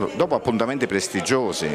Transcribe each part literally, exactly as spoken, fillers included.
dopo appuntamenti prestigiosi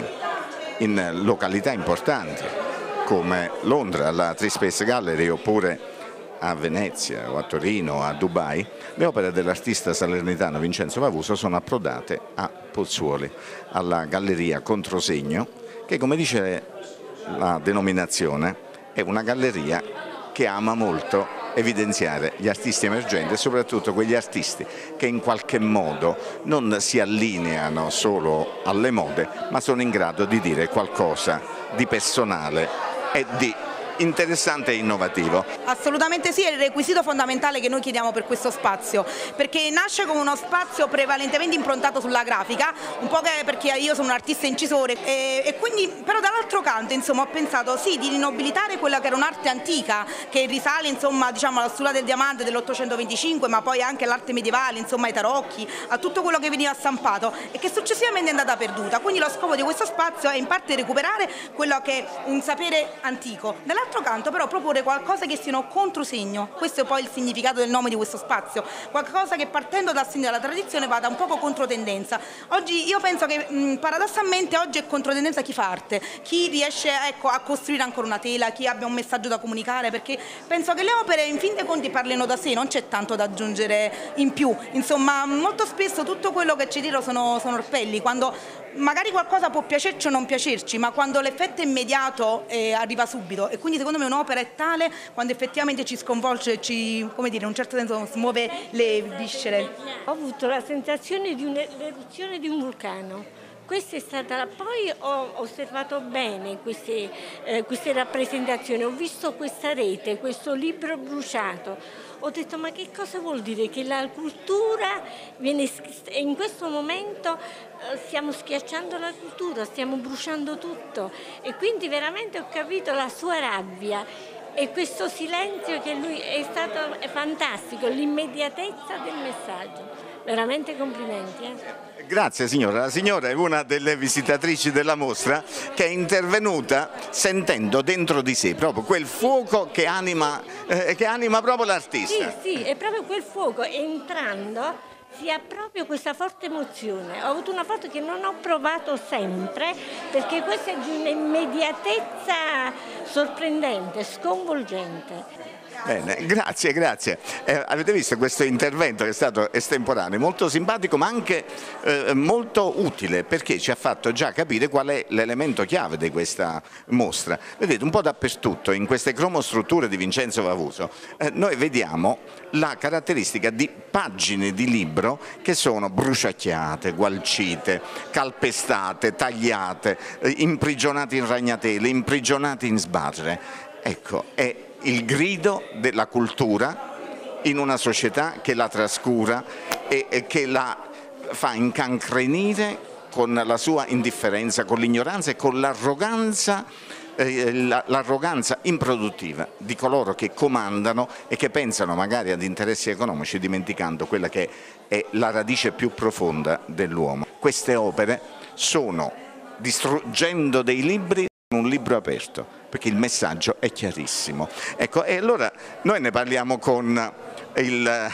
in località importanti come Londra, alla Three Space Gallery, oppure a Venezia o a Torino o a Dubai, le opere dell'artista salernitano Vincenzo Vavuso sono approdate a Pozzuoli, alla Galleria Controsegno, che, come dice la denominazione, è una galleria che ama molto evidenziare gli artisti emergenti e soprattutto quegli artisti che in qualche modo non si allineano solo alle mode, ma sono in grado di dire qualcosa di personale e di interessante e innovativo. Assolutamente sì, è il requisito fondamentale che noi chiediamo per questo spazio, perché nasce come uno spazio prevalentemente improntato sulla grafica, un po' che perché io sono un artista incisore e, e quindi però dall'altro canto insomma ho pensato sì di rinobilitare quella che era un'arte antica che risale insomma diciamo alla Sulla del Diamante dell'ottocentoventicinque, ma poi anche all'arte medievale, insomma ai tarocchi, a tutto quello che veniva stampato e che successivamente è andata perduta. Quindi lo scopo di questo spazio è in parte recuperare quello che è un sapere antico. Dall'altro canto però proporre qualcosa che sia un controsegno, questo è poi il significato del nome di questo spazio, qualcosa che partendo dal segno della tradizione vada un poco controtendenza. Oggi io penso che mh, paradossalmente oggi è controtendenza chi fa arte, chi riesce ecco, a costruire ancora una tela, chi abbia un messaggio da comunicare, perché penso che le opere in fin dei conti parlino da sé, non c'è tanto da aggiungere in più, insomma molto spesso tutto quello che ci dicono sono, sono orpelli, quando magari qualcosa può piacerci o non piacerci, ma quando l'effetto è immediato eh, arriva subito e quindi secondo me un'opera è tale quando effettivamente ci sconvolge e ci, come dire, in un certo senso smuove le viscere. Ho avuto la sensazione di un'eruzione di un vulcano. Questa è stata, poi ho osservato bene queste, eh, queste rappresentazioni, ho visto questa rete, questo libro bruciato, ho detto ma che cosa vuol dire? Che la cultura viene, in questo momento eh, stiamo schiacciando la cultura, stiamo bruciando tutto e quindi veramente ho capito la sua rabbia e questo silenzio che lui è stato è fantastico, l'immediatezza del messaggio, veramente complimenti. Eh? Grazie signora, la signora è una delle visitatrici della mostra che è intervenuta sentendo dentro di sé proprio quel fuoco che anima, eh, che anima proprio l'artista. Sì, sì, è proprio quel fuoco, entrando si ha proprio questa forte emozione. Ho avuto una foto che non ho provato sempre perché questa è di un'immediatezza sorprendente, sconvolgente. Bene, grazie, grazie. Eh, avete visto questo intervento che è stato estemporaneo, molto simpatico ma anche eh, molto utile perché ci ha fatto già capire qual è l'elemento chiave di questa mostra. Vedete, un po' dappertutto in queste cromostrutture di Vincenzo Vavuso eh, noi vediamo la caratteristica di pagine di libro che sono bruciacchiate, gualcite, calpestate, tagliate, eh, imprigionate in ragnatele, imprigionate in sbarre. Ecco, è il grido della cultura in una società che la trascura e, e che la fa incancrenire con la sua indifferenza, con l'ignoranza e con l'arroganza eh, l'arroganza improduttiva di coloro che comandano e che pensano magari ad interessi economici dimenticando quella che è la radice più profonda dell'uomo. Queste opere sono, distruggendo dei libri, un libro aperto, perché il messaggio è chiarissimo. Ecco, e allora noi ne parliamo con il,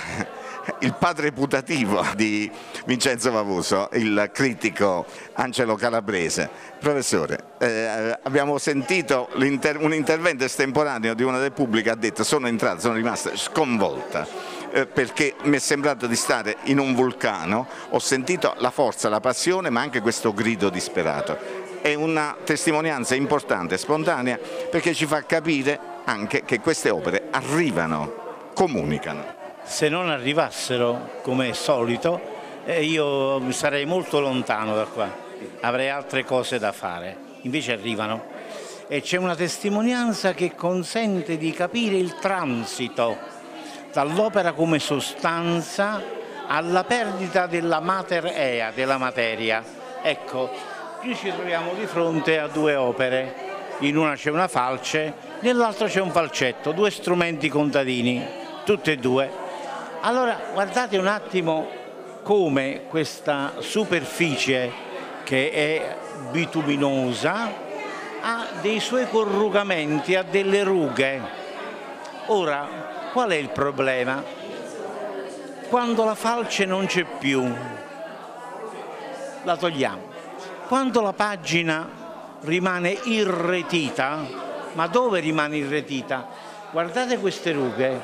il padre putativo di Vincenzo Vavuso, il critico Angelo Calabrese. Professore, eh, abbiamo sentito un intervento estemporaneo di una del pubblico che ha detto sono entrata, sono rimasta sconvolta. Eh, perché mi è sembrato di stare in un vulcano, ho sentito la forza, la passione, ma anche questo grido disperato. È una testimonianza importante, spontanea, perché ci fa capire anche che queste opere arrivano, comunicano. Se non arrivassero, come è solito, eh, io sarei molto lontano da qua, avrei altre cose da fare, invece arrivano. E c'è una testimonianza che consente di capire il transito dall'opera come sostanza alla perdita della mater ea, della materia. Ecco, qui ci troviamo di fronte a due opere, in una c'è una falce, nell'altra c'è un falcetto, due strumenti contadini, tutte e due. Allora guardate un attimo come questa superficie che è bituminosa ha dei suoi corrugamenti, ha delle rughe. Ora, qual è il problema? Quando la falce non c'è più, la togliamo. Quando la pagina rimane irretita, ma dove rimane irretita? Guardate queste rughe,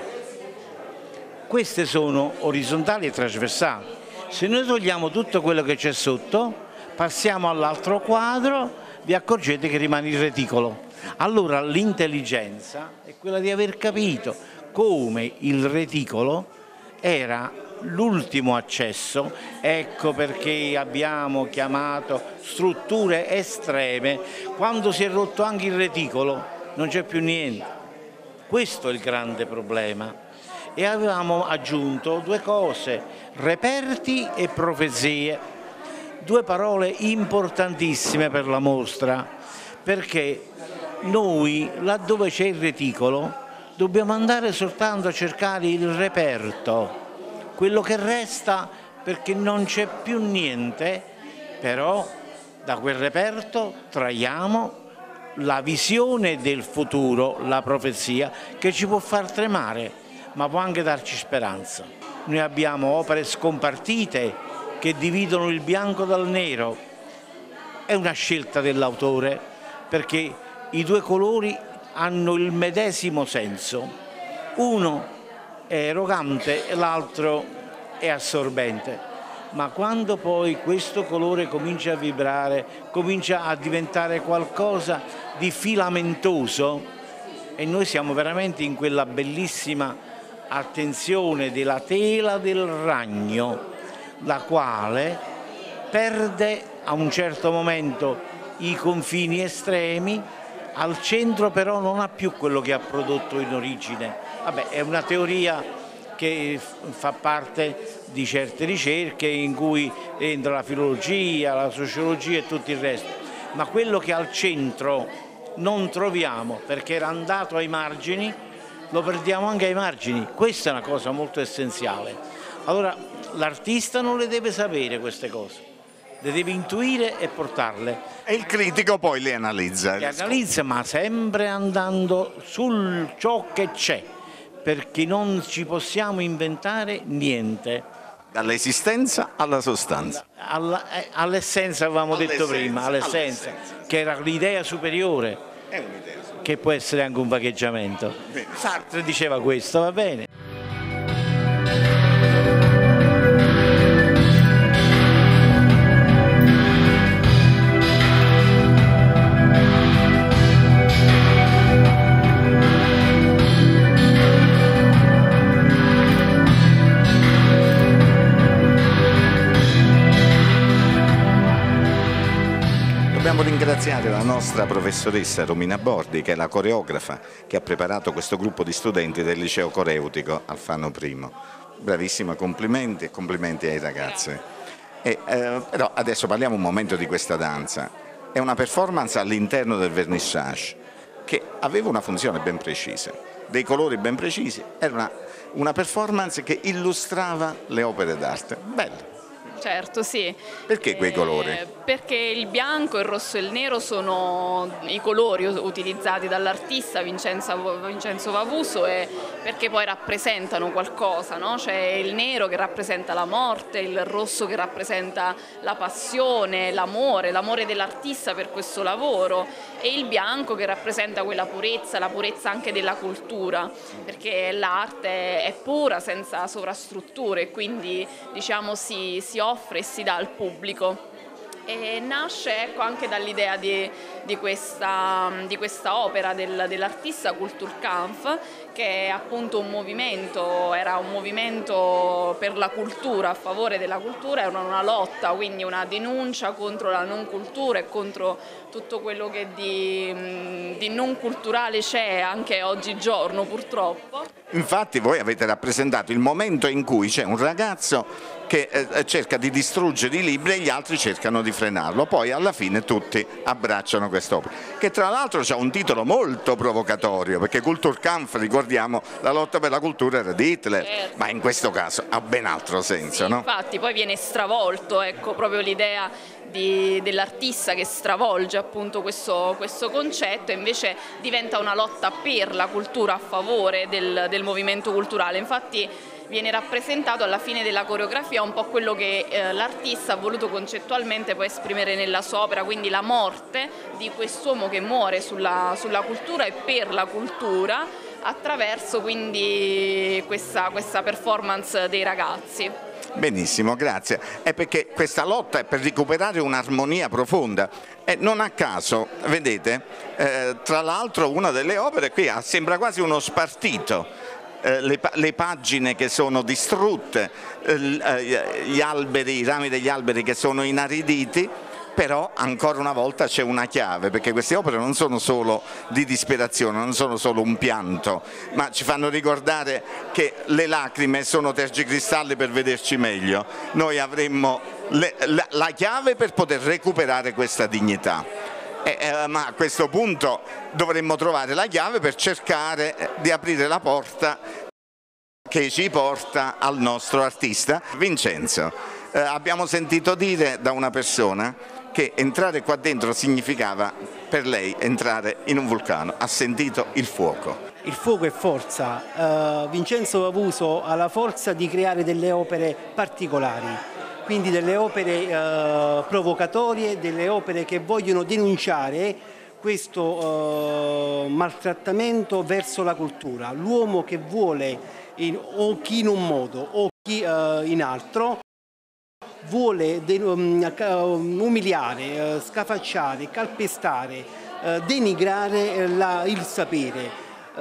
queste sono orizzontali e trasversali. Se noi togliamo tutto quello che c'è sotto, passiamo all'altro quadro, vi accorgete che rimane il reticolo. Allora l'intelligenza è quella di aver capito come il reticolo era l'ultimo accesso, ecco perché abbiamo chiamato strutture estreme. Quando si è rotto anche il reticolo non c'è più niente. Questo è il grande problema. E avevamo aggiunto due cose, reperti e profezie, due parole importantissime per la mostra, perché noi laddove c'è il reticolo dobbiamo andare soltanto a cercare il reperto, quello che resta, perché non c'è più niente, però da quel reperto traiamo la visione del futuro, la profezia, che ci può far tremare, ma può anche darci speranza. Noi abbiamo opere scompartite che dividono il bianco dal nero. È una scelta dell'autore, perché i due colori hanno il medesimo senso. Uno è erogante e l'altro è assorbente. Ma quando poi questo colore comincia a vibrare, comincia a diventare qualcosa di filamentoso, e noi siamo veramente in quella bellissima attenzione della tela del ragno, la quale perde a un certo momento i confini estremi, al centro però non ha più quello che ha prodotto in origine. Vabbè, è una teoria che fa parte di certe ricerche in cui entra la filologia, la sociologia e tutto il resto, ma quello che al centro non troviamo perché era andato ai margini, lo perdiamo anche ai margini. Questa è una cosa molto essenziale. Allora l'artista non le deve sapere queste cose, le deve intuire e portarle. E il critico poi le analizza. Le analizza, ma sempre andando sul ciò che c'è, perché non ci possiamo inventare niente. Dall'esistenza alla sostanza. All'essenza avevamo detto prima, all'essenza, che era l'idea superiore, è un'idea superiore, che può essere anche un vagheggiamento. Sartre diceva questo, va bene? Dobbiamo ringraziare la nostra professoressa Romina Bordi, che è la coreografa che ha preparato questo gruppo di studenti del liceo coreutico Alfano primo. Bravissima, complimenti e complimenti ai ragazzi. E, eh, però adesso parliamo un momento di questa danza. È una performance all'interno del vernissage che aveva una funzione ben precisa, dei colori ben precisi, era una, una performance che illustrava le opere d'arte. Bello. Certo, sì. Perché quei colori? Eh, perché il bianco, il rosso e il nero sono i colori utilizzati dall'artista Vincenzo, Vincenzo Vavuso, e perché poi rappresentano qualcosa, no? C'è il nero che rappresenta la morte, il rosso che rappresenta la passione, l'amore, l'amore dell'artista per questo lavoro, e il bianco che rappresenta quella purezza, la purezza anche della cultura, perché l'arte è pura, senza sovrastrutture, e quindi diciamo si, si offre e si dà al pubblico. E nasce ecco, anche dall'idea di, di, questa, di questa opera del, dell'artista Kulturkampf, che è appunto un movimento, era un movimento per la cultura, a favore della cultura, era una lotta, quindi una denuncia contro la non cultura e contro tutto quello che di, di non culturale c'è anche oggigiorno purtroppo. Infatti voi avete rappresentato il momento in cui c'è un ragazzo che eh, cerca di distruggere i libri e gli altri cercano di frenarlo, poi alla fine tutti abbracciano quest'opera, che tra l'altro ha un titolo molto provocatorio, perché Kulturkampf, ricordiamo, la lotta per la cultura era di Hitler, certo, ma in questo caso ha ben altro senso, sì, no? Infatti poi viene stravolto, ecco, proprio l'idea dell'artista che stravolge appunto questo, questo concetto, e invece diventa una lotta per la cultura, a favore del, del movimento culturale. Infatti viene rappresentato alla fine della coreografia un po' quello che eh, l'artista ha voluto concettualmente poi esprimere nella sua opera, quindi la morte di quest'uomo che muore sulla, sulla cultura e per la cultura, attraverso quindi questa, questa performance dei ragazzi. Benissimo, grazie. È perché questa lotta è per recuperare un'armonia profonda e non a caso, vedete, eh, tra l'altro una delle opere qui sembra quasi uno spartito, eh, le, le pagine che sono distrutte, eh, gli alberi, i rami degli alberi che sono inariditi, però ancora una volta c'è una chiave, perché queste opere non sono solo di disperazione, non sono solo un pianto, ma ci fanno ricordare che le lacrime sono tergicristalli per vederci meglio. Noi avremmo le, la, la chiave per poter recuperare questa dignità, eh, eh, ma a questo punto dovremmo trovare la chiave per cercare di aprire la porta che ci porta al nostro artista. Vincenzo, eh, abbiamo sentito dire da una persona che entrare qua dentro significava per lei entrare in un vulcano, ha sentito il fuoco. Il fuoco è forza, uh, Vincenzo Vavuso ha la forza di creare delle opere particolari, quindi delle opere uh, provocatorie, delle opere che vogliono denunciare questo uh, maltrattamento verso la cultura, l'uomo che vuole in, o chi in un modo o chi uh, in altro, vuole umiliare, scafacciare, calpestare, denigrare la, il sapere.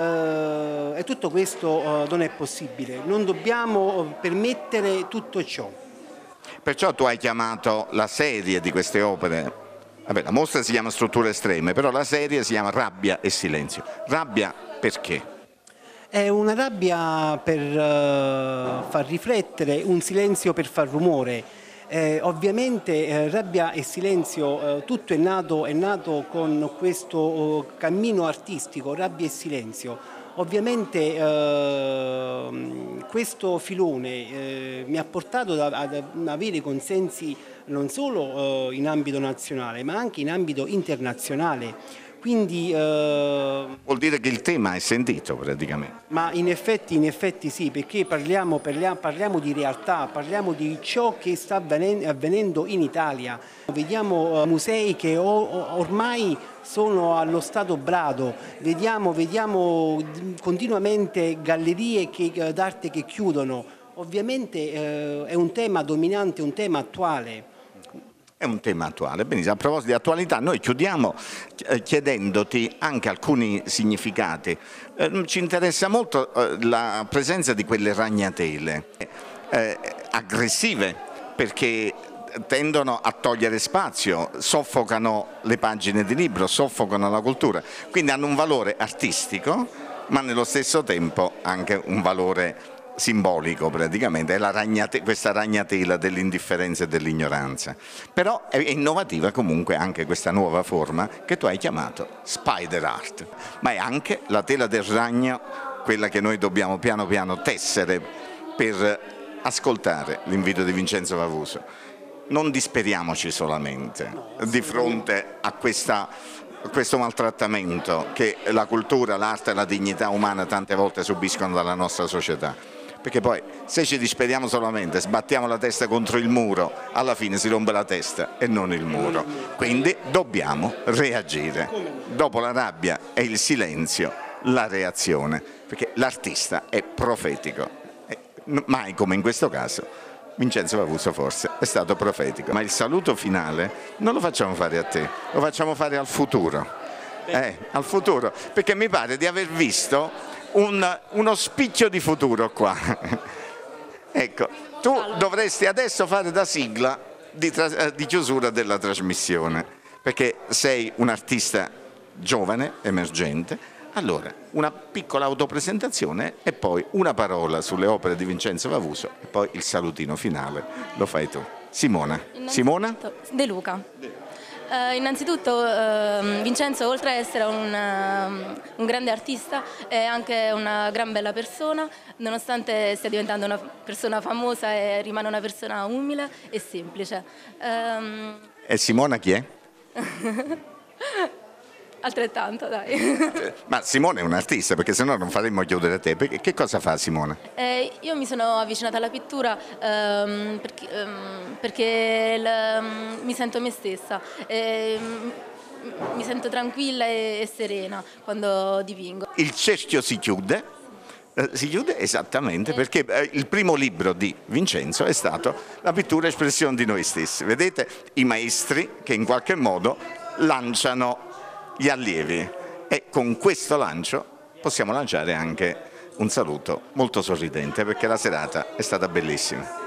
E tutto questo non è possibile, non dobbiamo permettere tutto ciò. Perciò tu hai chiamato la serie di queste opere, vabbè, la mostra si chiama Strutture Estreme, però la serie si chiama Rabbia e Silenzio. Rabbia perché? È una rabbia per uh, far riflettere, un silenzio per far rumore. Eh, ovviamente eh, Rabbia e Silenzio, eh, tutto è nato, è nato con questo oh, cammino artistico, Rabbia e Silenzio. Ovviamente eh, questo filone eh, mi ha portato ad, ad avere consensi non solo eh, in ambito nazionale ma anche in ambito internazionale. Quindi, eh, vuol dire che il tema è sentito praticamente. Ma in effetti, in effetti sì, perché parliamo, parliamo, parliamo di realtà, parliamo di ciò che sta avvenendo in Italia. Vediamo uh, musei che o, o, ormai sono allo stato brado, vediamo, vediamo continuamente gallerie d'arte che chiudono. Ovviamente eh, è un tema dominante, un tema attuale. È un tema attuale. Benissimo, a proposito di attualità, noi chiudiamo chiedendoti anche alcuni significati. Eh, ci interessa molto eh, la presenza di quelle ragnatele eh, aggressive, perché tendono a togliere spazio, soffocano le pagine di libro, soffocano la cultura, quindi hanno un valore artistico, ma nello stesso tempo anche un valore simbolico praticamente, è la ragnate, questa ragnatela dell'indifferenza e dell'ignoranza. Però è innovativa comunque anche questa nuova forma che tu hai chiamato spider art, ma è anche la tela del ragno, quella che noi dobbiamo piano piano tessere per ascoltare l'invito di Vincenzo Vavuso. Non disperiamoci solamente di fronte a questa questo maltrattamento che la cultura, l'arte e la dignità umana tante volte subiscono dalla nostra società. Perché poi se ci disperiamo solamente, sbattiamo la testa contro il muro, alla fine si rompe la testa e non il muro. Quindi dobbiamo reagire. Dopo la rabbia e il silenzio, la reazione, perché l'artista è profetico. E mai come in questo caso Vincenzo Vavuso forse è stato profetico. Ma il saluto finale non lo facciamo fare a te, lo facciamo fare al futuro. Eh, al futuro, perché mi pare di aver visto Un, uno spicchio di futuro qua. Ecco, tu dovresti adesso fare da sigla di, di chiusura della trasmissione, perché sei un artista giovane, emergente. Allora, una piccola autopresentazione e poi una parola sulle opere di Vincenzo Vavuso e poi il salutino finale lo fai tu. Simona. Simona? De Luca. Uh, innanzitutto uh, Vincenzo, oltre ad essere un, uh, un grande artista, è anche una gran bella persona, nonostante stia diventando una persona famosa e rimane una persona umile e semplice. Um... E Simona chi è? Altrettanto, dai. Ma Simone è un artista, perché sennò non faremmo chiudere te. Perché, che cosa fa Simone? Eh, io mi sono avvicinata alla pittura ehm, perché, ehm, perché l- mi sento me stessa, ehm, mi sento tranquilla e, e serena quando dipingo. Il cerchio si chiude. Eh, si chiude esattamente perché eh, il primo libro di Vincenzo è stato La pittura espressione di noi stessi. Vedete i maestri che in qualche modo lanciano gli allievi e con questo lancio possiamo lanciare anche un saluto molto sorridente perché la serata è stata bellissima.